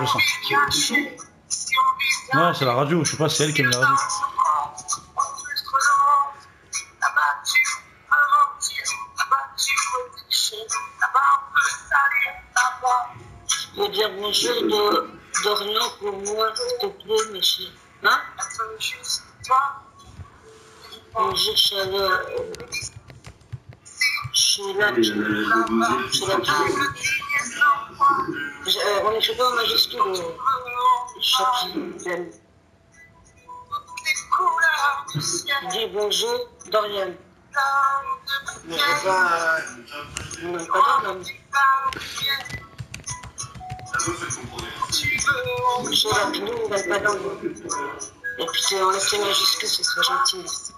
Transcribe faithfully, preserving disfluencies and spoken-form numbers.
je sens. Non, c'est la radio, je sais pas, c'est elle qui aime la radio. Je veux dire bonjour de Dorian pour moi, s'il te plaît, monsieur. Hein? Bonjour, chaleur. Je suis là, je suis là. Euh, on écrit pas en majuscule, chapitre. Dis bonjour, Dorian. Mais pas. Non, pas Dorian. Je suis là, nous, on va pas dans. Et puis, on laisse les majuscules, ce serait gentil, merci.